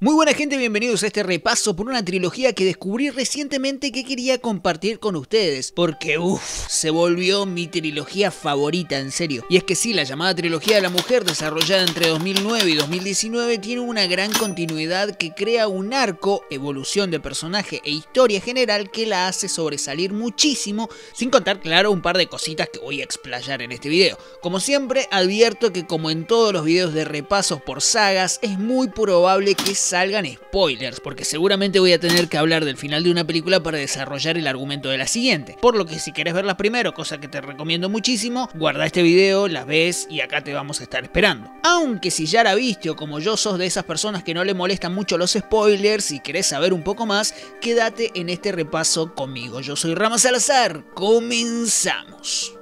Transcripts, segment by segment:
Muy buena gente, bienvenidos a este repaso por una trilogía que descubrí recientemente que quería compartir con ustedes, porque se volvió mi trilogía favorita, en serio. Y es que sí, la llamada trilogía de la mujer, desarrollada entre 2009 y 2019, tiene una gran continuidad que crea un arco, evolución de personaje e historia general que la hace sobresalir muchísimo, sin contar, claro, un par de cositas que voy a explayar en este video. Como siempre, advierto que como en todos los videos de repasos por sagas, es muy probable que salgan spoilers, porque seguramente voy a tener que hablar del final de una película para desarrollar el argumento de la siguiente. Por lo que si querés verlas primero, cosa que te recomiendo muchísimo, guarda este video, las ves y acá te vamos a estar esperando. Aunque si ya la viste o como yo sos de esas personas que no le molestan mucho los spoilers y querés saber un poco más, quédate en este repaso conmigo. Yo soy Rama Salazar, comenzamos.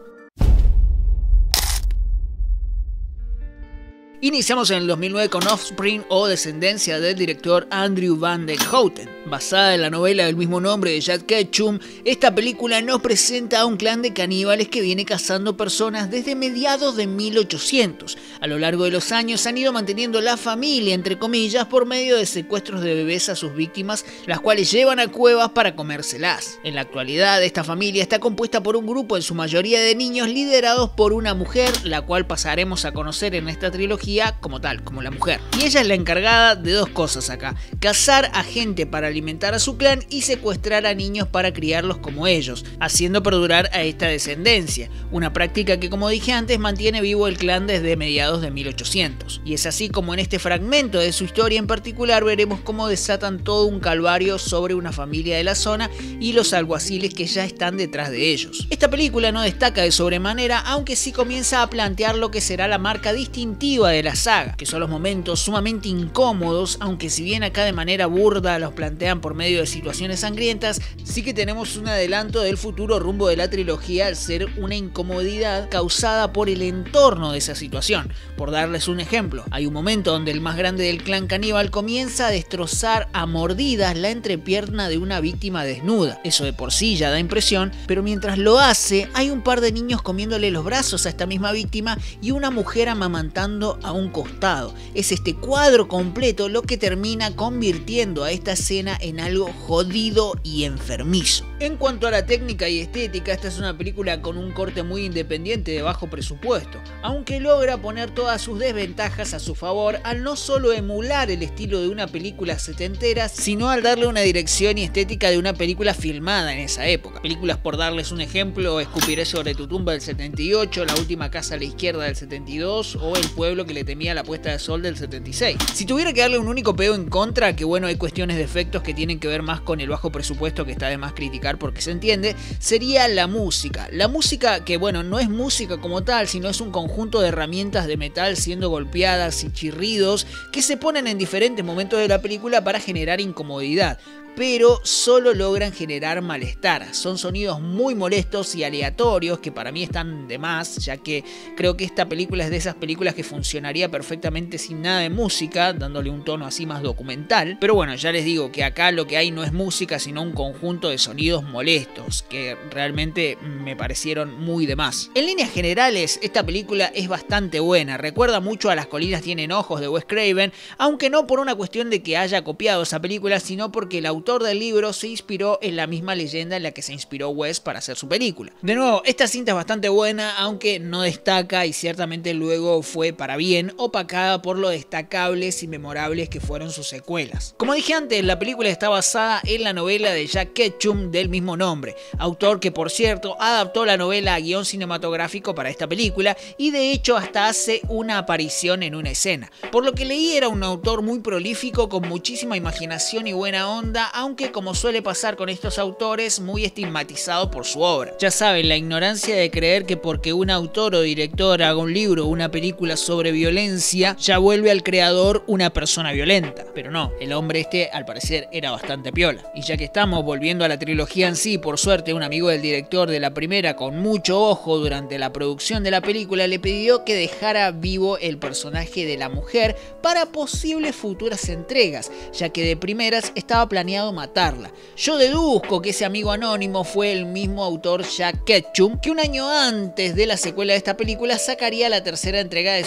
Iniciamos en el 2009 con Offspring o Descendencia del director Andrew Van den Houten. Basada en la novela del mismo nombre de Jack Ketchum, esta película nos presenta a un clan de caníbales que viene cazando personas desde mediados de 1800. A lo largo de los años han ido manteniendo la familia, entre comillas, por medio de secuestros de bebés a sus víctimas, las cuales llevan a cuevas para comérselas. En la actualidad, esta familia está compuesta por un grupo en su mayoría de niños liderados por una mujer, la cual pasaremos a conocer en esta trilogía como tal, como la mujer. Y ella es la encargada de dos cosas acá: cazar a gente para alimentar a su clan y secuestrar a niños para criarlos como ellos, haciendo perdurar a esta descendencia, una práctica que, como dije antes, mantiene vivo el clan desde mediados de 1800. Y es así como en este fragmento de su historia en particular veremos cómo desatan todo un calvario sobre una familia de la zona y los alguaciles que ya están detrás de ellos. Esta película no destaca de sobremanera, aunque sí comienza a plantear lo que será la marca distintiva de la saga, que son los momentos sumamente incómodos, aunque si bien acá de manera burda los plantean por medio de situaciones sangrientas, sí que tenemos un adelanto del futuro rumbo de la trilogía al ser una incomodidad causada por el entorno de esa situación. Por darles un ejemplo, hay un momento donde el más grande del clan caníbal comienza a destrozar a mordidas la entrepierna de una víctima desnuda. Eso de por sí ya da impresión, pero mientras lo hace, hay un par de niños comiéndole los brazos a esta misma víctima y una mujer amamantando a un costado. Es este cuadro completo lo que termina convirtiendo a esta escena en algo jodido y enfermizo. En cuanto a la técnica y estética, esta es una película con un corte muy independiente de bajo presupuesto, aunque logra poner todas sus desventajas a su favor al no solo emular el estilo de una película setentera, sino al darle una dirección y estética de una película filmada en esa época. Películas, por darles un ejemplo, Escupiré sobre tu tumba del 78, La última casa a la izquierda del 72 o El pueblo que le temía la puesta de sol del 76. Si tuviera que darle un único pego en contra, que bueno, hay cuestiones de efectos que tienen que ver más con el bajo presupuesto, que está de más criticar porque se entiende, sería la música. La música que bueno, no es música como tal, sino es un conjunto de herramientas de metal siendo golpeadas y chirridos que se ponen en diferentes momentos de la película para generar incomodidad, pero solo logran generar malestar. Son sonidos muy molestos y aleatorios que para mí están de más, ya que creo que esta película es de esas películas que funcionaría perfectamente sin nada de música, dándole un tono así más documental. Pero bueno, ya les digo que acá lo que hay no es música, sino un conjunto de sonidos molestos que realmente me parecieron muy de más. En líneas generales, esta película es bastante buena. Recuerda mucho a Las colinas tienen ojos de Wes Craven, aunque no por una cuestión de que haya copiado esa película, sino porque el autor del libro se inspiró en la misma leyenda en la que se inspiró Wes para hacer su película. De nuevo, esta cinta es bastante buena, aunque no destaca y ciertamente luego fue para bien opacada por lo destacables y memorables que fueron sus secuelas. Como dije antes, la película está basada en la novela de Jack Ketchum del mismo nombre, autor que por cierto adaptó la novela a guión cinematográfico para esta película y de hecho hasta hace una aparición en una escena. Por lo que leí, era un autor muy prolífico con muchísima imaginación y buena onda, aunque como suele pasar con estos autores, muy estigmatizado por su obra. Ya saben, la ignorancia de creer que porque un autor o director haga un libro o una película sobre violencia, ya vuelve al creador una persona violenta. Pero no, el hombre este al parecer era bastante piola. Y ya que estamos volviendo a la trilogía en sí, por suerte un amigo del director de la primera, con mucho ojo durante la producción de la película, le pidió que dejara vivo el personaje de la mujer para posibles futuras entregas, ya que de primeras estaba planeado matarla. Yo deduzco que ese amigo anónimo fue el mismo autor Jack Ketchum, que un año antes de la secuela de esta película sacaría la tercera entrega de su saga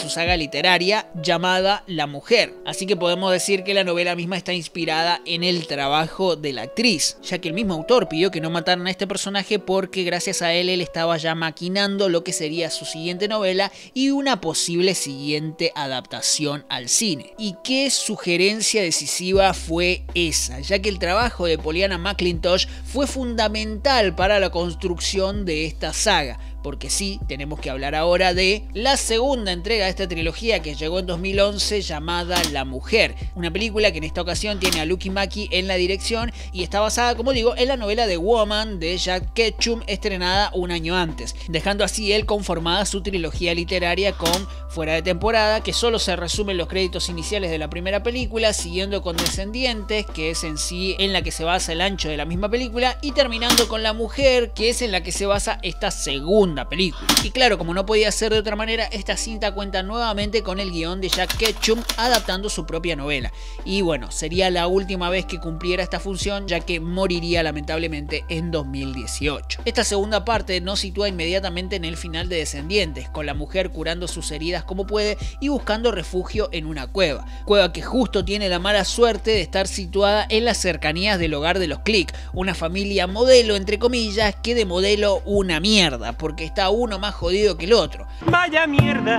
literaria llamada La Mujer. Así que podemos decir que la novela misma está inspirada en el trabajo de la actriz, ya que el mismo autor pidió que no mataran a este personaje porque gracias a él estaba ya maquinando lo que sería su siguiente novela y una posible siguiente adaptación al cine. ¿Y qué sugerencia decisiva fue esa? Ya que el trabajo de Pollyanna McIntosh fue fundamental para la construcción de esta saga. Porque sí, tenemos que hablar ahora de la segunda entrega de esta trilogía que llegó en 2011 llamada La Mujer. Una película que en esta ocasión tiene a Lucky Mackie en la dirección y está basada, como digo, en la novela The Woman de Jack Ketchum, estrenada un año antes, dejando así él conformada su trilogía literaria con Fuera de Temporada, que solo se resumen los créditos iniciales de la primera película, siguiendo con Descendientes, que es en sí en la que se basa el ancho de la misma película, y terminando con La Mujer, que es en la que se basa esta segunda película. Y claro, como no podía ser de otra manera, esta cinta cuenta nuevamente con el guión de Jack Ketchum adaptando su propia novela. Y bueno, sería la última vez que cumpliera esta función, ya que moriría lamentablemente en 2018. Esta segunda parte nos sitúa inmediatamente en el final de Descendientes, con la mujer curando sus heridas como puede y buscando refugio en una cueva que justo tiene la mala suerte de estar situada en las cercanías del hogar de los Click, una familia modelo entre comillas, que de modelo una mierda, porque está uno más jodido que el otro. Vaya mierda,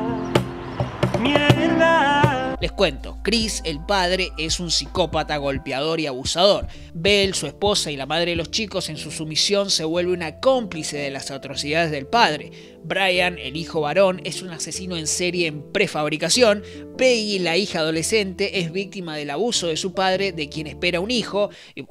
mierda. Les cuento, Chris, el padre, es un psicópata golpeador y abusador. Belle, su esposa y la madre de los chicos, en su sumisión se vuelve una cómplice de las atrocidades del padre. Brian, el hijo varón, es un asesino en serie en prefabricación. Peggy, la hija adolescente, es víctima del abuso de su padre, de quien espera un hijo.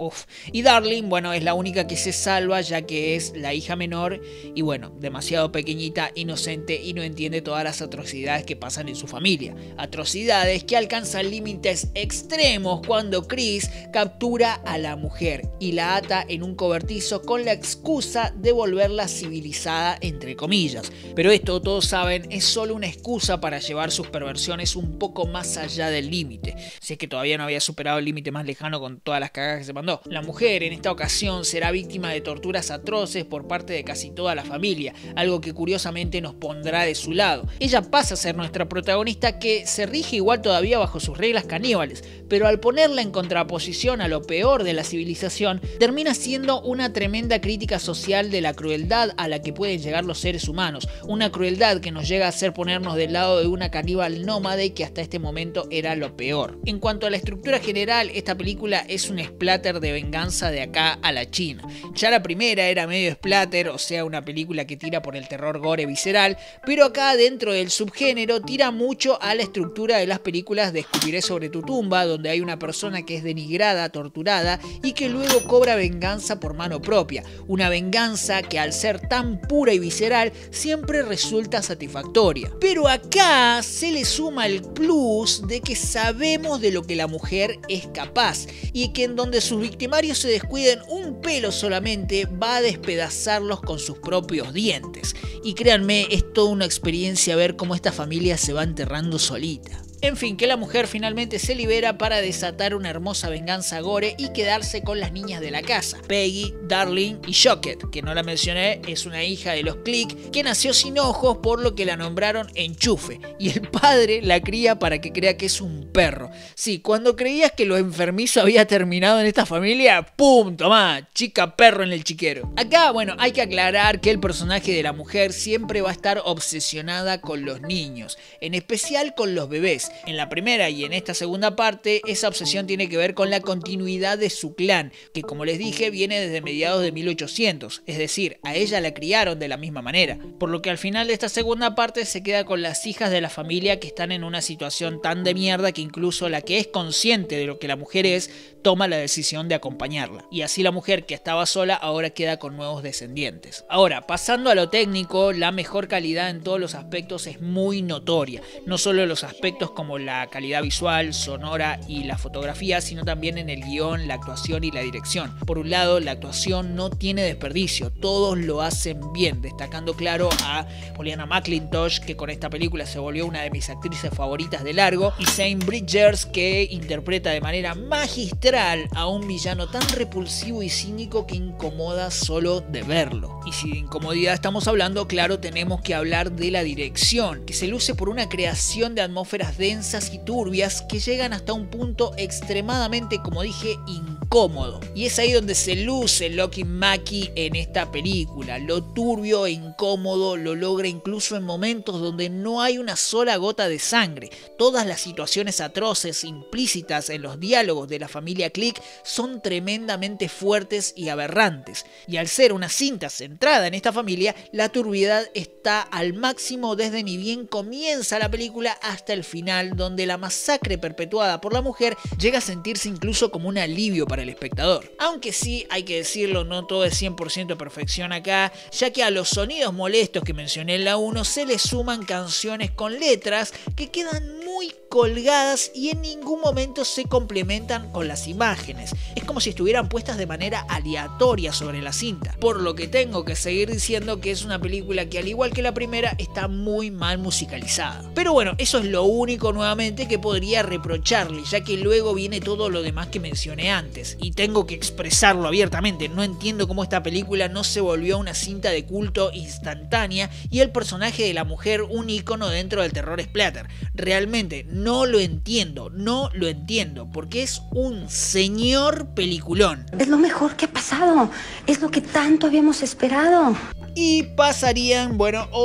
Y Darling, bueno, es la única que se salva, ya que es la hija menor y bueno, demasiado pequeñita, inocente y no entiende todas las atrocidades que pasan en su familia. Atrocidades que alcanzan límites extremos cuando Chris captura a la mujer y la ata en un cobertizo con la excusa de volverla civilizada, entre comillas. Pero esto, todos saben, es solo una excusa para llevar sus perversiones un poco más allá del límite, si es que todavía no había superado el límite más lejano con todas las cagadas que se mandó. La mujer en esta ocasión será víctima de torturas atroces por parte de casi toda la familia, algo que curiosamente nos pondrá de su lado. Ella pasa a ser nuestra protagonista, que se rige igual todavía bajo sus reglas caníbales, pero al ponerla en contraposición a lo peor de la civilización, termina siendo una tremenda crítica social de la crueldad a la que pueden llegar los seres humanos, una crueldad que nos llega a hacer ponernos del lado de una caníbal nómade que hasta este momento era lo peor. En cuanto a la estructura general, esta película es un splatter de venganza de acá a la China. Ya la primera era medio splatter, o sea, una película que tira por el terror gore visceral, pero acá dentro del subgénero tira mucho a la estructura de las películas de Escupiré sobre tu tumba, donde hay una persona que es denigrada, torturada y que luego cobra venganza por mano propia. Una venganza que al ser tan pura y visceral siempre resulta satisfactoria. Pero acá se le suma el plus de que sabemos de lo que la mujer es capaz y que en donde sus victimarios se descuiden un pelo solamente va a despedazarlos con sus propios dientes. Y créanme, es toda una experiencia ver cómo esta familia se va enterrando solita. En fin, que la mujer finalmente se libera para desatar una hermosa venganza gore y quedarse con las niñas de la casa, Peggy, Darling y Shocket, que no la mencioné, es una hija de los Click que nació sin ojos, por lo que la nombraron Enchufe, y el padre la cría para que crea que es un perro. Sí, cuando creías que lo enfermizo había terminado en esta familia, ¡pum! Tomá, chica perro en el chiquero. Acá, bueno, hay que aclarar que el personaje de la mujer siempre va a estar obsesionada con los niños, en especial con los bebés. En la primera y en esta segunda parte, esa obsesión tiene que ver con la continuidad de su clan, que como les dije viene desde mediados de 1800, es decir, a ella la criaron de la misma manera, por lo que al final de esta segunda parte se queda con las hijas de la familia que están en una situación tan de mierda que incluso la que es consciente de lo que la mujer es, toma la decisión de acompañarla. Y así la mujer que estaba sola ahora queda con nuevos descendientes. Ahora, pasando a lo técnico, la mejor calidad en todos los aspectos es muy notoria, no solo los aspectos como la calidad visual, sonora y la fotografía, sino también en el guión, la actuación y la dirección. Por un lado, la actuación no tiene desperdicio, todos lo hacen bien, destacando claro a Pollyanna McIntosh, que con esta película se volvió una de mis actrices favoritas de largo, y Zane Bridgers, que interpreta de manera magistral magistral a un villano tan repulsivo y cínico que incomoda solo de verlo. Y si de incomodidad estamos hablando, claro, tenemos que hablar de la dirección, que se luce por una creación de atmósferas densas y turbias que llegan hasta un punto extremadamente, como dije, incómodo. Y es ahí donde se luce Loki Mackie en esta película. Lo turbio e incómodo lo logra incluso en momentos donde no hay una sola gota de sangre. Todas las situaciones atroces implícitas en los diálogos de la familia Click son tremendamente fuertes y aberrantes. Y al ser una cinta centrada en esta familia, la turbiedad está al máximo desde ni bien comienza la película hasta el final, donde la masacre perpetuada por la mujer llega a sentirse incluso como un alivio para el espectador. Aunque sí, hay que decirlo, no todo es 100% perfección acá, ya que a los sonidos molestos que mencioné en la 1 se le suman canciones con letras que quedan muy colgadas y en ningún momento se complementan con las imágenes. Es como si estuvieran puestas de manera aleatoria sobre la cinta. Por lo que tengo que seguir diciendo que es una película que, al igual que la primera, está muy mal musicalizada. Pero bueno, eso es lo único nuevamente que podría reprocharle, ya que luego viene todo lo demás que mencioné antes. Y tengo que expresarlo abiertamente, no entiendo cómo esta película no se volvió una cinta de culto instantánea y el personaje de la mujer un ícono dentro del terror splatter. Realmente no lo entiendo, porque es un señor peliculón. Es lo mejor que ha pasado, es lo que tanto habíamos esperado. Y pasarían,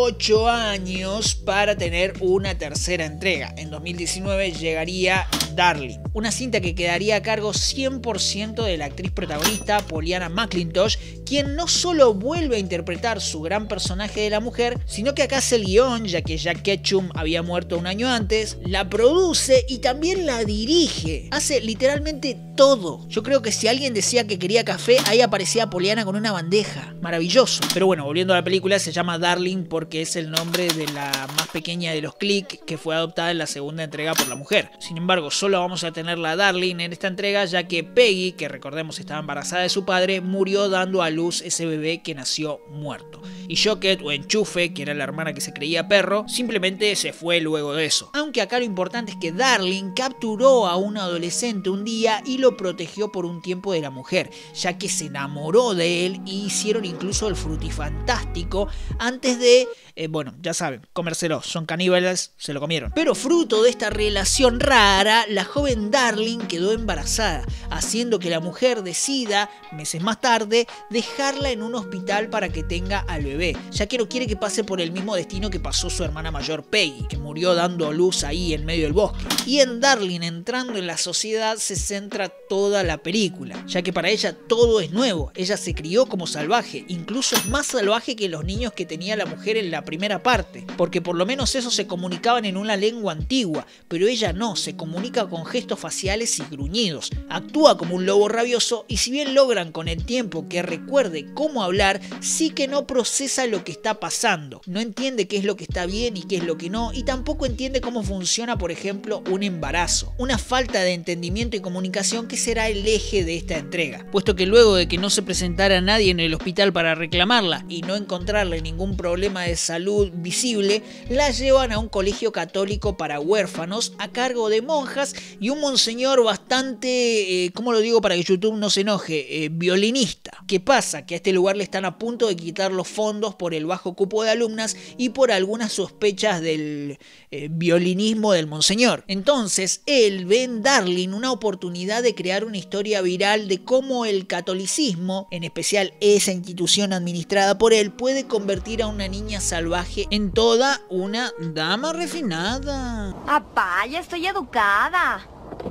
8 años para tener una tercera entrega. En 2019 llegaría Darling, una cinta que quedaría a cargo 100% de la actriz protagonista, Pollyanna McIntosh, quien no solo vuelve a interpretar su gran personaje de la mujer, sino que acá hace el guión, ya que Jack Ketchum había muerto un año antes, la produce y también la dirige. Hace literalmente todo. Yo creo que si alguien decía que quería café, ahí aparecía Pollyanna con una bandeja. Maravilloso. Pero bueno, volviendo a la película, se llama Darling porque es el nombre de la más pequeña de los Click, que fue adoptada en la segunda entrega por la mujer. Sin embargo, solo vamos a tener la Darling en esta entrega, ya que Peggy, que recordemos estaba embarazada de su padre, murió dando a luz ese bebé que nació muerto. Y Jocket, o Enchufe, que era la hermana que se creía perro, simplemente se fue luego de eso. Aunque acá lo importante es que Darling capturó a un adolescente un día y lo protegió por un tiempo de la mujer, ya que se enamoró de él y hicieron incluso el frutifantástico antes de, ya saben, comérselo. Son caníbales, se lo comieron. Pero fruto de esta relación rara, la joven Darling quedó embarazada, haciendo que la mujer decida, meses más tarde, dejarla en un hospital para que tenga al bebé, ya que no quiere que pase por el mismo destino que pasó su hermana mayor Peggy, que murió dando a luz ahí en medio del bosque. Y en Darling entrando en la sociedad se centra toda la película, ya que para ella todo es nuevo. Ella se crió como salvaje, incluso es más salvaje que los niños que tenía la mujer en la primera parte, porque por lo menos esos se comunicaban en una lengua antigua, pero ella no, se comunica con gestos faciales y gruñidos, actúa como un lobo rabioso y si bien logran con el tiempo que recuerde cómo hablar, sí que no procesa lo que está pasando, no entiende qué es lo que está bien y qué es lo que no, y tampoco entiende cómo funciona, por ejemplo, un embarazo. Una falta de entendimiento y comunicación que será el eje de esta entrega, puesto que luego de que no se presentara nadie en el hospital para reclamarla y no encontrarle ningún problema de salud visible, la llevan a un colegio católico para huérfanos a cargo de monjas y un monseñor bastante, ¿cómo lo digo para que YouTube no se enoje? Violinista. ¿Qué pasa? Que a este lugar le están a punto de quitar los fondos por el bajo cupo de alumnas y por algunas sospechas del violinismo del monseñor. Entonces él ve en Darling una oportunidad de crear una historia viral de cómo el catolicismo, en especial esa institución administrada por él, puede convertir a una niña salvaje en toda una dama refinada. Papá, ya estoy educada.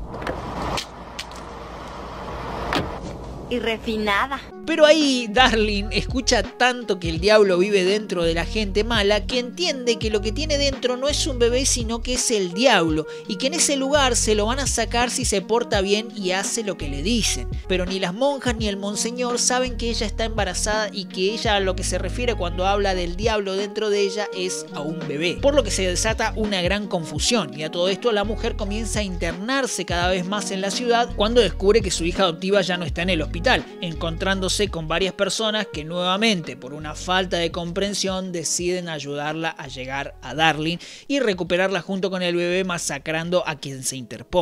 Y refinada. Pero ahí Darling escucha tanto que el diablo vive dentro de la gente mala que entiende que lo que tiene dentro no es un bebé sino que es el diablo y que en ese lugar se lo van a sacar si se porta bien y hace lo que le dicen. Pero ni las monjas ni el monseñor saben que ella está embarazada y que ella a lo que se refiere cuando habla del diablo dentro de ella es a un bebé. Por lo que se desata una gran confusión y a todo esto la mujer comienza a internarse cada vez más en la ciudad cuando descubre que su hija adoptiva ya no está en el hospital, encontrándose con varias personas que nuevamente por una falta de comprensión deciden ayudarla a llegar a Darling y recuperarla junto con el bebé masacrando a quien se interponga.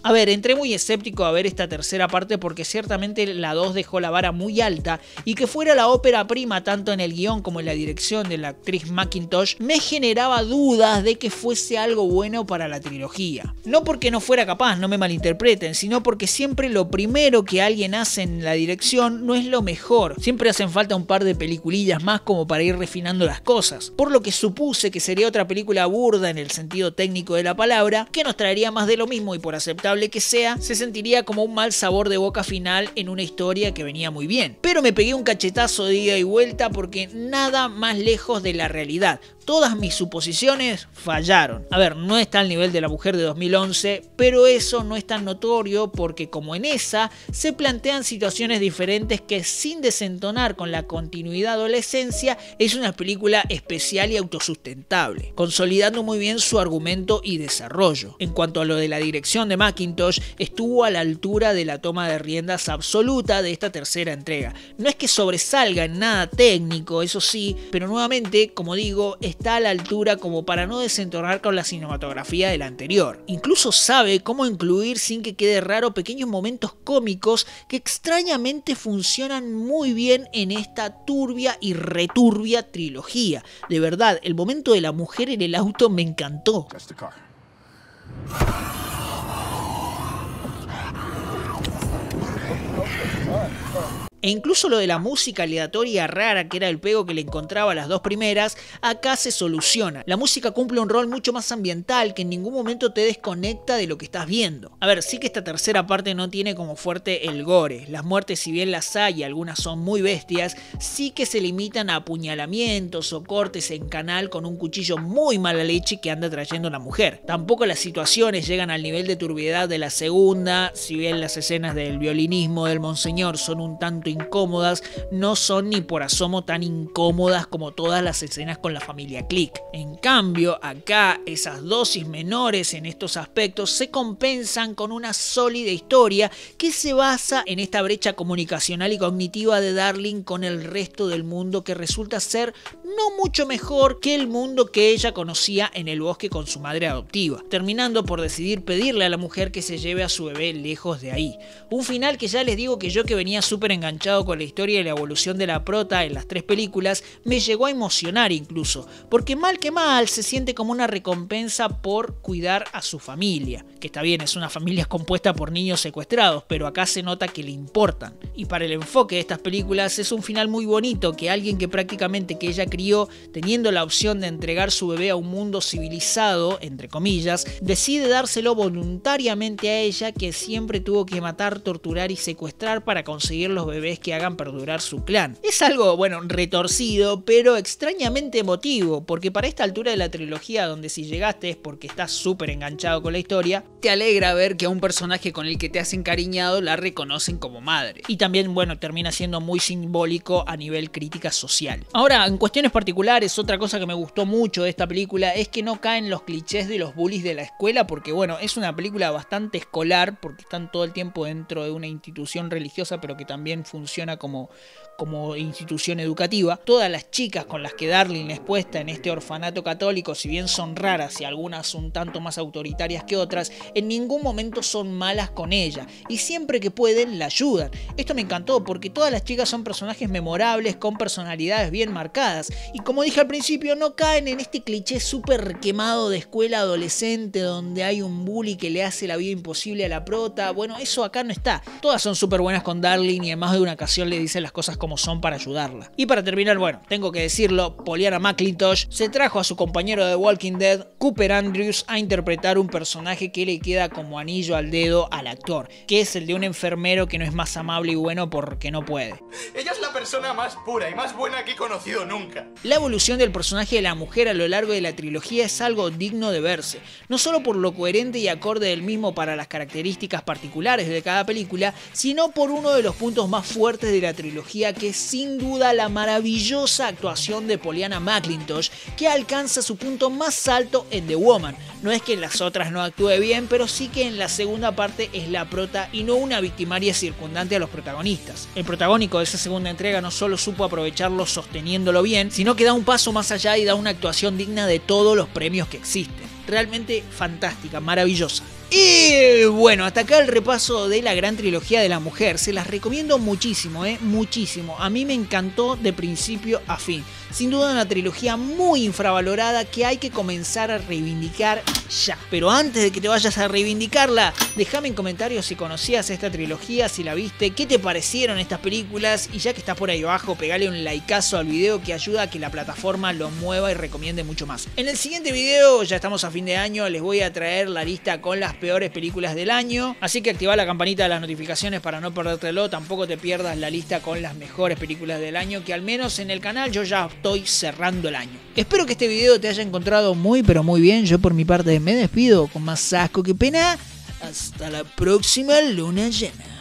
A ver, entré muy escéptico a ver esta tercera parte porque ciertamente la 2 dejó la vara muy alta y que fuera la ópera prima tanto en el guión como en la dirección de la actriz McIntosh me generaba dudas de que fuese algo bueno para la trilogía. No porque no fuera capaz, no me malinterpreten, sino porque siempre lo primero que alguien hace en la dirección no es lo mejor. Siempre hacen falta un par de peliculillas más como para ir refinando las cosas. Por lo que supuse que sería otra película burda en el sentido técnico de la palabra, que nos traería más de lo mismo y por aceptable que sea, se sentiría como un mal sabor de boca final en una historia que venía muy bien. Pero me pegué un cachetazo de ida y vuelta porque nada más lejos de la realidad. Todas mis suposiciones fallaron. A ver, no está al nivel de La Mujer de 2011, pero eso no es tan notorio porque como en esa, se plantean situaciones diferentes que sin desentonar con la continuidad o la esencia, es una película especial y autosustentable, consolidando muy bien su argumento y desarrollo. En cuanto a lo de la dirección de McIntosh, estuvo a la altura de la toma de riendas absoluta de esta tercera entrega. No es que sobresalga en nada técnico, eso sí, pero nuevamente, como digo, está a la altura como para no desentonar con la cinematografía de la anterior. Incluso sabe cómo incluir sin que quede raro pequeños momentos cómicos que extrañamente funcionan muy bien en esta turbia y returbia trilogía. De verdad, el momento de la mujer en el auto me encantó. E incluso lo de la música aleatoria rara que era el pego que le encontraba a las dos primeras, acá se soluciona. La música cumple un rol mucho más ambiental que en ningún momento te desconecta de lo que estás viendo. A ver, sí que esta tercera parte no tiene como fuerte el gore. Las muertes, si bien las hay y algunas son muy bestias, sí que se limitan a apuñalamientos o cortes en canal con un cuchillo muy mala leche que anda trayendo la mujer. Tampoco las situaciones llegan al nivel de turbiedad de la segunda, si bien las escenas del violinismo del monseñor son un tanto incómodas, no son ni por asomo tan incómodas como todas las escenas con la familia Click. En cambio, acá esas dosis menores en estos aspectos se compensan con una sólida historia que se basa en esta brecha comunicacional y cognitiva de Darling con el resto del mundo que resulta ser no mucho mejor que el mundo que ella conocía en el bosque con su madre adoptiva, terminando por decidir pedirle a la mujer que se lleve a su bebé lejos de ahí. Un final que ya les digo que yo que venía súper enganchado con la historia y la evolución de la prota en las tres películas, me llegó a emocionar incluso, porque mal que mal se siente como una recompensa por cuidar a su familia, que está bien, es una familia compuesta por niños secuestrados, pero acá se nota que le importan. Y para el enfoque de estas películas es un final muy bonito, que alguien que prácticamente que ella crió, teniendo la opción de entregar su bebé a un mundo civilizado, entre comillas, decide dárselo voluntariamente a ella, que siempre tuvo que matar, torturar y secuestrar para conseguir los bebés que hagan perdurar su clan. Es algo, bueno, retorcido, pero extrañamente emotivo, porque para esta altura de la trilogía, donde si llegaste es porque estás súper enganchado con la historia, te alegra ver que a un personaje con el que te has encariñado la reconocen como madre. Y también, bueno, termina siendo muy simbólico a nivel crítica social. Ahora, en cuestiones particulares, otra cosa que me gustó mucho de esta película es que no caen los clichés de los bullies de la escuela, porque bueno, es una película bastante escolar, porque están todo el tiempo dentro de una institución religiosa, pero que también funciona como institución educativa. Todas las chicas con las que Darling es puesta en este orfanato católico, si bien son raras y algunas un tanto más autoritarias que otras, en ningún momento son malas con ella y siempre que pueden la ayudan. Esto me encantó porque todas las chicas son personajes memorables con personalidades bien marcadas y como dije al principio no caen en este cliché súper quemado de escuela adolescente donde hay un bully que le hace la vida imposible a la prota. Bueno, eso acá no está. Todas son súper buenas con Darling y en más de una ocasión le dicen las cosas como son para ayudarla. Y para terminar, bueno, tengo que decirlo, Pollyanna McIntosh se trajo a su compañero de Walking Dead, Cooper Andrews, a interpretar un personaje que le queda como anillo al dedo al actor, que es el de un enfermero que no es más amable y bueno porque no puede. Ella es la persona más pura y más buena que he conocido nunca. La evolución del personaje de la mujer a lo largo de la trilogía es algo digno de verse, no solo por lo coherente y acorde del mismo para las características particulares de cada película, sino por uno de los puntos más fuertes de la trilogía, que es sin duda la maravillosa actuación de Pollyanna McIntosh, que alcanza su punto más alto en The Woman. No es que en las otras no actúe bien, pero sí que en la segunda parte es la prota y no una victimaria circundante a los protagonistas. El protagónico de esa segunda entrega no solo supo aprovecharlo sosteniéndolo bien, sino que da un paso más allá y da una actuación digna de todos los premios que existen. Realmente fantástica, maravillosa. Y bueno, hasta acá el repaso de la gran trilogía de la mujer. Se las recomiendo muchísimo, muchísimo. A mí me encantó de principio a fin. Sin duda una trilogía muy infravalorada que hay que comenzar a reivindicar ya. Pero antes de que te vayas a reivindicarla, déjame en comentarios si conocías esta trilogía, si la viste, qué te parecieron estas películas. Y ya que estás por ahí abajo, pegale un likeazo al video que ayuda a que la plataforma lo mueva y recomiende mucho más. En el siguiente video, ya estamos a fin de año, les voy a traer la lista con las peores películas del año. Así que activa la campanita de las notificaciones para no perdértelo. Tampoco te pierdas la lista con las mejores películas del año, que al menos en el canal yo ya estoy cerrando el año. Espero que este video te haya encontrado muy pero muy bien. Yo por mi parte me despido con más asco que pena. Hasta la próxima luna llena.